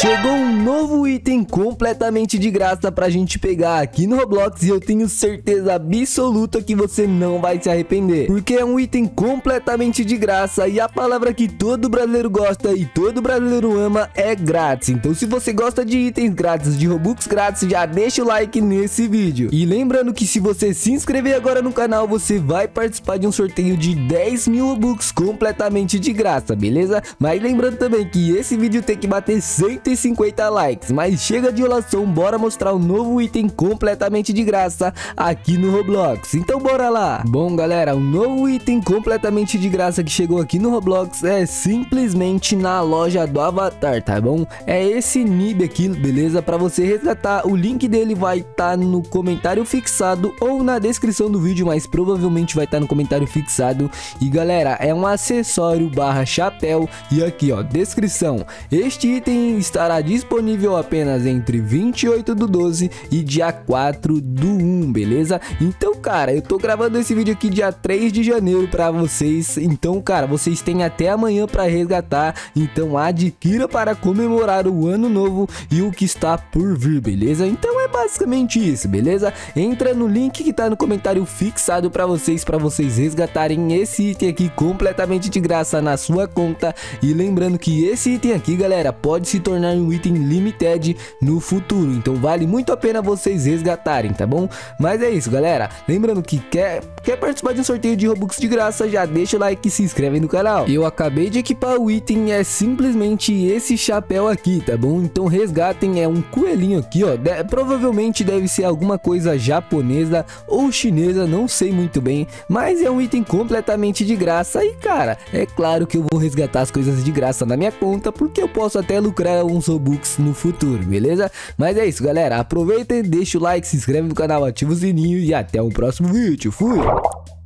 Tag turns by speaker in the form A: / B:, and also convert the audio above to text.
A: Chegou um novo item completamente de graça pra gente pegar aqui no Roblox e eu tenho certeza absoluta que você não vai se arrepender, porque é um item completamente de graça e a palavra que todo brasileiro gosta e todo brasileiro ama é grátis. Então se você gosta de itens grátis, de Robux grátis, já deixa o like nesse vídeo. E lembrando que se você se inscrever agora no canal, você vai participar de um sorteio de 10 mil Robux completamente de graça, beleza? Mas lembrando também que esse vídeo tem que bater 150 likes, mas chega de enrolação, bora mostrar um novo item completamente de graça aqui no Roblox. Então bora lá. Bom galera, um novo item completamente de graça que chegou aqui no Roblox é simplesmente na loja do Avatar, tá bom? É esse Nib aqui, beleza? Para você resgatar, o link dele vai estar no comentário fixado ou na descrição do vídeo, mas provavelmente vai estar no comentário fixado. E galera, é um acessório barra chapéu e aqui ó, descrição. Este item estará disponível apenas entre 28/12 e dia 4/1, beleza? Então cara, eu tô gravando esse vídeo aqui dia 3 de janeiro para vocês. Então cara, vocês têm até amanhã para resgatar. Então adquira para comemorar o ano novo e o que está por vir, beleza? Então é basicamente isso, beleza? Entra no link que tá no comentário fixado para vocês resgatarem esse item aqui completamente de graça na sua conta. E lembrando que esse item aqui, galera, pode se tornar um item limited no futuro, então vale muito a pena vocês resgatarem, tá bom? Mas é isso, galera. Lembrando que quer participar de um sorteio de Robux de graça, já deixa o like e se inscreve no canal. Eu acabei de equipar o item, é simplesmente esse chapéu aqui, tá bom? Então resgatem, é um coelhinho aqui, ó. Provavelmente deve ser alguma coisa japonesa ou chinesa, não sei muito bem, mas é um item completamente de graça. E cara, é claro que eu vou resgatar as coisas de graça na minha conta, porque eu posso até lucrar uns Robux no futuro, beleza? Mas é isso, galera. Aproveitem, deixa o like, se inscreve no canal, ativa o sininho e até o próximo vídeo. Fui!